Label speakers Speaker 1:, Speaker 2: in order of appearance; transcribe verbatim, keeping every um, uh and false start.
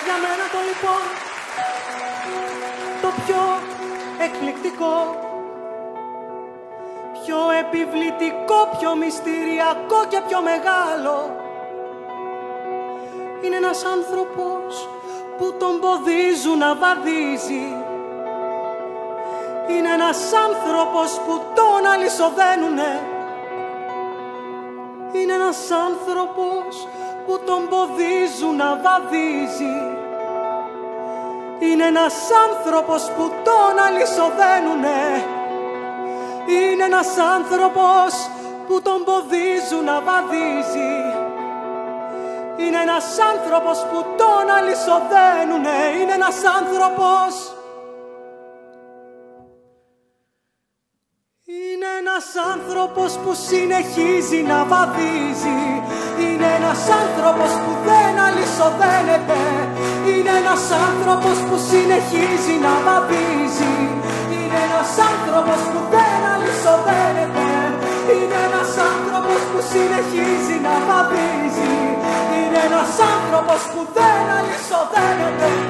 Speaker 1: Για μένα το λοιπόν το πιο εκπληκτικό, πιο επιβλητικό, πιο μυστηριακό και πιο μεγάλο είναι ένας άνθρωπος που τον ποδίζουν να βαδίζει. Είναι ένας άνθρωπος που τον αλυσοδένουνε. Είναι ένας άνθρωπος που τον ποδίζουν να βαδίζει. Είναι ένας άνθρωπος που τον αλυσοδένουνε. Είναι ένας άνθρωπος που τον ποδίζουν να βαδίζει. Είναι ένας άνθρωπος που τον αλυσοδένουνε. Είναι ένας άνθρωπος. Είναι ένας άνθρωπος που συνεχίζει να βαδίζει. Είναι ένας άνθρωπος που δεν αλυσοδένεται. Είναι ένας άνθρωπος που συνεχίζει να βαδίζει. Είναι ένας άνθρωπος που δεν αλυσοδένεται. Είναι ένας άνθρωπος που συνεχίζει να βαδίζει. Είναι ένας άνθρωπος που δεν αλυσοδένεται.